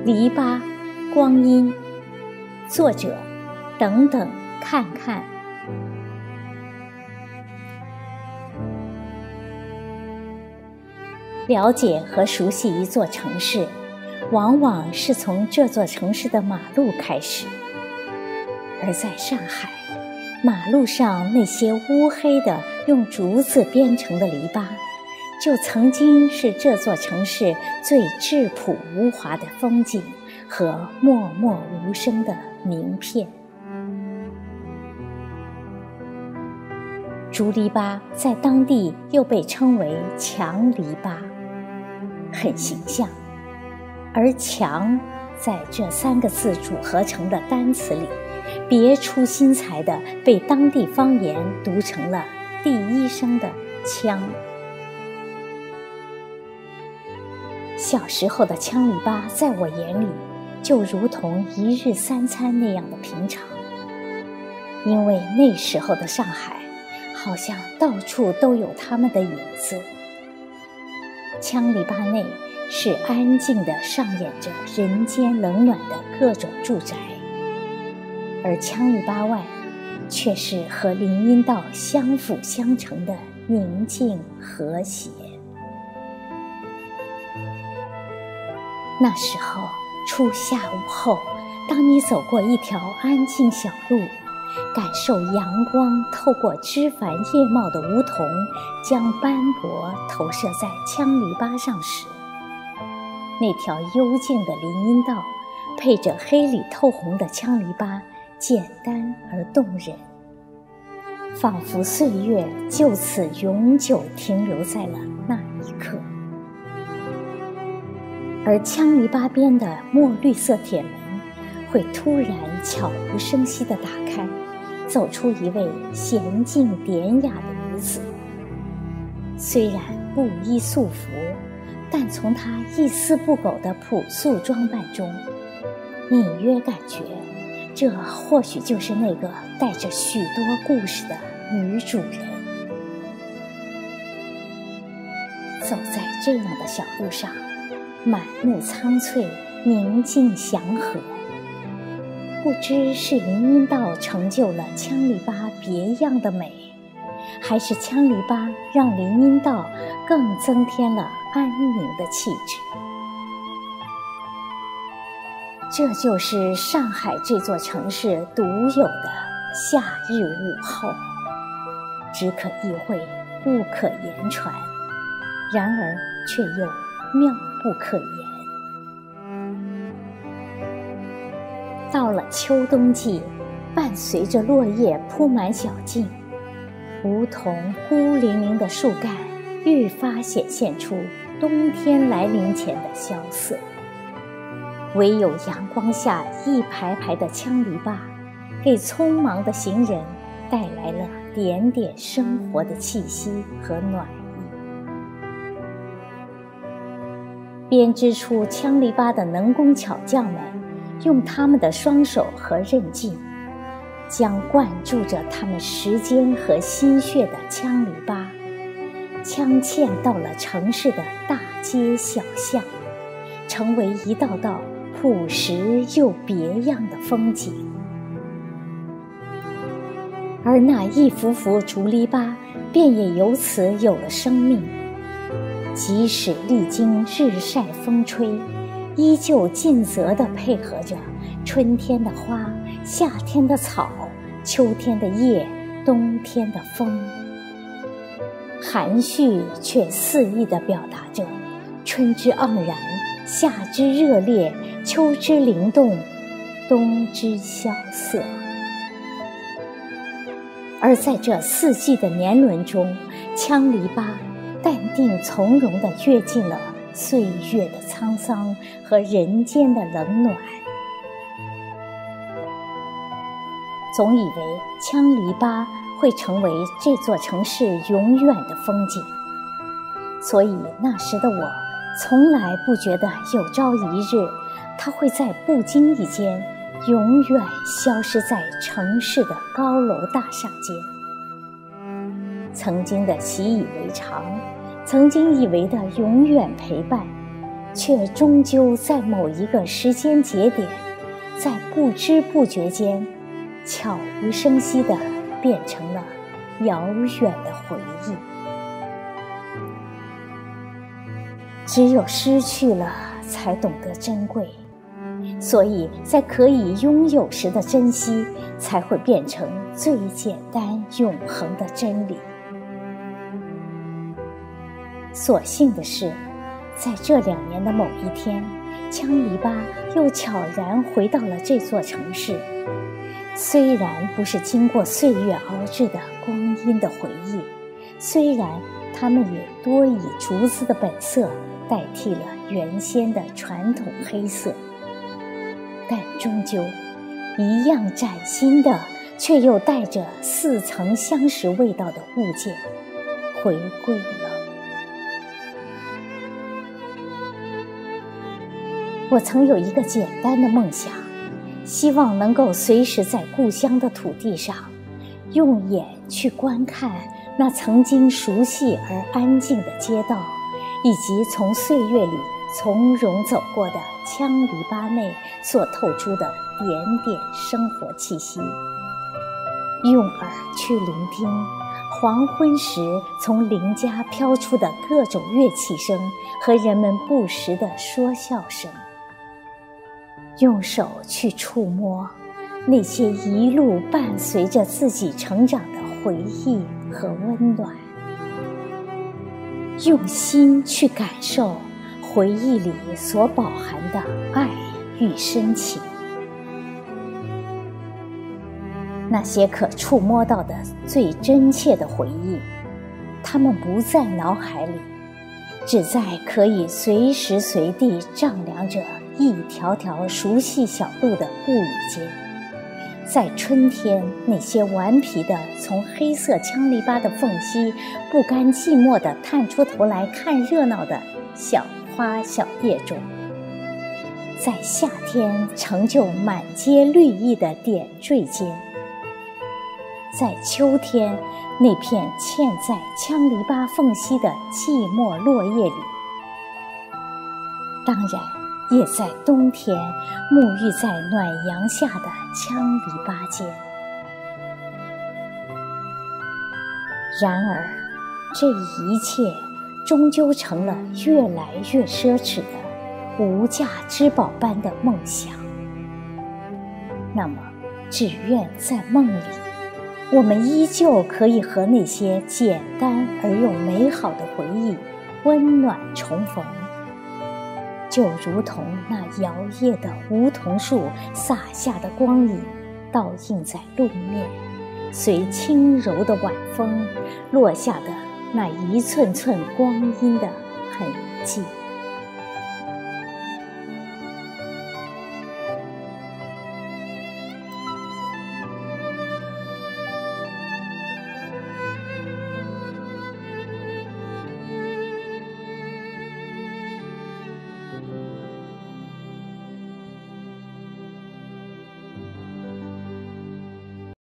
篱笆、光阴，作者等等看看。了解和熟悉一座城市，往往是从这座城市的马路开始。而在上海，马路上那些乌黑的用竹子编成的篱笆，就曾经是这座城市最质朴无华的风景和默默无声的名片。竹篱笆在当地又被称为墙篱笆，很形象，而墙在这3个字组合成的单词里，别出心裁地被当地方言读成了第一声的枪。小时候的枪篱笆在我眼里就如同一日3餐那样的平常，因为那时候的上海好像到处都有他们的影子。枪篱笆内是安静地上演着人间冷暖的各种住宅，而枪篱笆外却是和林荫道相辅相成的宁静和谐。那时候初夏午后，当你走过一条安静小路，感受阳光透过枝繁叶茂的梧桐将斑驳投射在枪篱笆上时，那条幽静的林荫道配着黑里透红的枪篱笆，简单而动人，仿佛岁月就此永久停留在了那一刻。而枪篱笆边的墨绿色铁门会突然悄无声息地打开，走出一位娴静典雅的女子。虽然不依素服，但从她一丝不苟的朴素装扮中，隐约感觉这或许就是那个带着许多故事的女主人。走在这样的小路上，满目苍翠，宁静祥和。不知是林荫道成就了枪篱笆别样的美，还是枪篱笆让林荫道更增添了安宁的气质。这就是上海这座城市独有的夏日午后，只可意会，不可言传，然而却又妙不可言。到了秋冬季，伴随着落叶铺满小径，梧桐孤零零的树干愈发显现出冬天来临前的萧瑟。唯有阳光下一排排的枪篱笆，给匆忙的行人带来了点点生活的气息和暖意。编织出枪篱笆的能工巧匠们，用他们的双手和韧劲，将灌注着他们时间和心血的枪篱笆，镶嵌到了城市的大街小巷，成为一道道朴实又别样的风景。而那一幅幅竹篱笆便也由此有了生命，即使历经日晒风吹，依旧尽责地配合着春天的花、夏天的草、秋天的叶、冬天的风，含蓄却肆意地表达着春之盎然、夏之热烈、秋之灵动、冬之萧瑟。而在这4季的年轮中，枪篱笆淡定从容地跃进了岁月的沧桑和人间的冷暖。总以为枪篱笆会成为这座城市永远的风景，所以那时的我从来不觉得有朝一日它会在不经意间永远消失在城市的高楼大厦间。曾经的习以为常，曾经以为的永远陪伴， 却终究在某一个时间节点，在不知不觉间，悄无声息地变成了遥远的回忆。只有失去了，才懂得珍贵，所以在可以拥有时的珍惜，才会变成最简单永恒的真理。所幸的是，在这2年的某一天，枪篱笆又悄然回到了这座城市。虽然不是经过岁月熬制的光阴的回忆，虽然它们也多以竹子的本色代替了原先的传统黑色，但终究一样崭新的，却又带着似曾相识味道的物件回归了。我曾有一个简单的梦想，希望能够随时在故乡的土地上，用眼去观看那曾经熟悉而安静的街道，以及从岁月里从容走过的枪篱笆内所透出的点点生活气息，用耳去聆听黄昏时从邻家飘出的各种乐器声和人们不时的说笑声，用手去触摸那些一路伴随着自己成长的回忆和温暖，用心去感受回忆里所饱含的爱与深情。那些可触摸到的最真切的回忆，它们不在脑海里，只在可以随时随地丈量着一条条熟悉小路的步履间，在春天那些顽皮的从黑色枪篱笆的缝隙不甘寂寞地探出头来看热闹的小花小叶中，在夏天成就满街绿意的点缀间，在秋天那片嵌在枪篱笆缝隙的寂寞落叶里，当然也在冬天沐浴在暖阳下的枪篱笆间。然而这一切终究成了越来越奢侈的无价之宝般的梦想。那么只愿在梦里，我们依旧可以和那些简单而又美好的回忆温暖重逢，就如同那摇曳的梧桐树洒下的光影倒映在路面，随轻柔的晚风落下的那一寸寸光阴的痕迹。